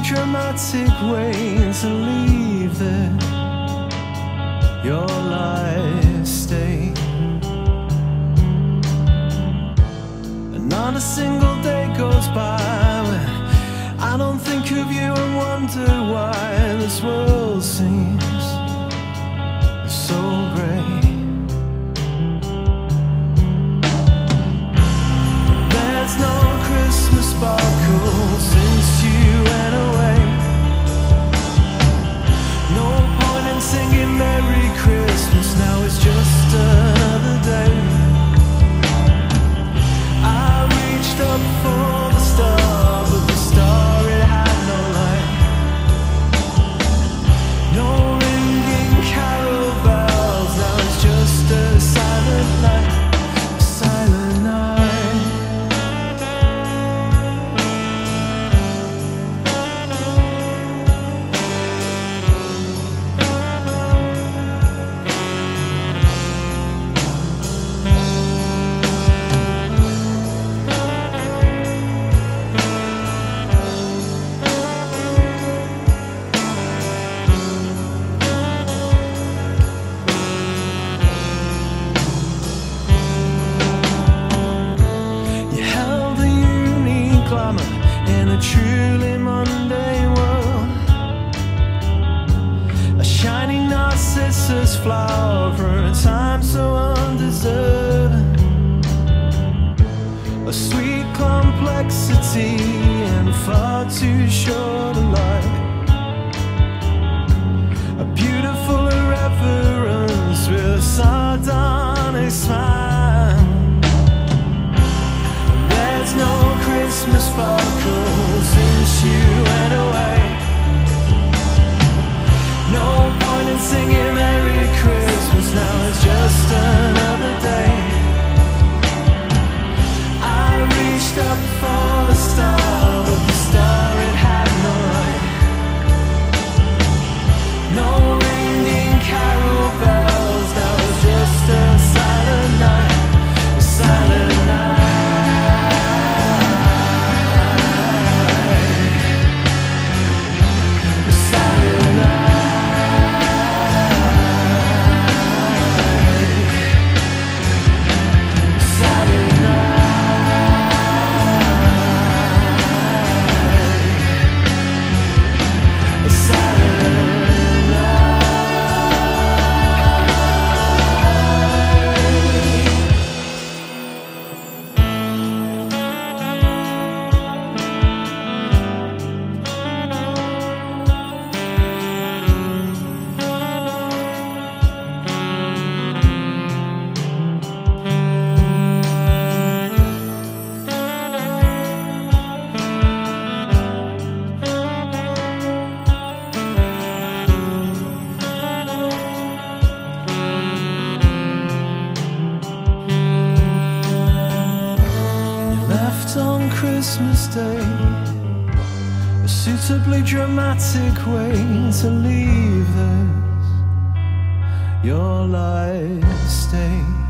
dramatic way to leave there your life stay. And not a single day goes by when I don't think of you and wonder why this world seems so grey. There's no Christmas sparkle since you went away. No point in singing Merry Christmas, now it's just another day. I reached up for the star, but the star, it had no light. No ringing carol bells, now it's just a silent night. A silent night. In a truly mundane world, a shining narcissus flower for a time so undeserved, a sweet complexity and far too short a life, a beautiful irreverence with a sardonic smile. There's no Christmas sparkle since you went away. No point in singing Merry Christmas, now it's just another day. I reached up for the star, but the star, it had no light. No ringing carol bells, now it's just a silent night. A silent night. On Christmas Day, a suitably dramatic way to leave this your life stay.